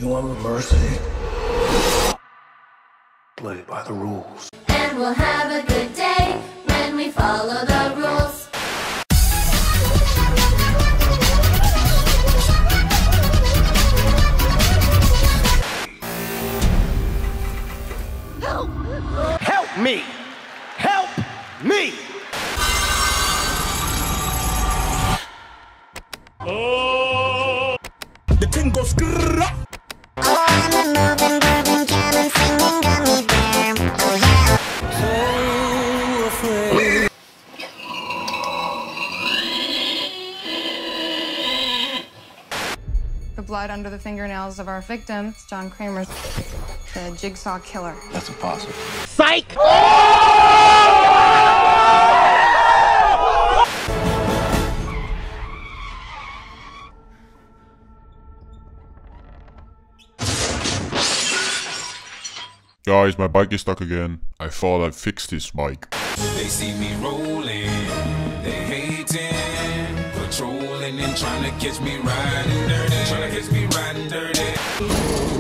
You want mercy? Play by the rules. And we'll have a good day when we follow the rules. Help! Help me! Help me! Oh! The thing goes grrrr. Oh, I'm a moving, grooving, jamming, singing gummy bear. Oh yeah. So afraid. The blood under the fingernails of our victim, John Kramer, the jigsaw killer. That's impossible. Psych! Guys, my bike is stuck again. I thought I fixed this bike. They see me rolling, they hating, patrolling and trying to catch me riding dirty,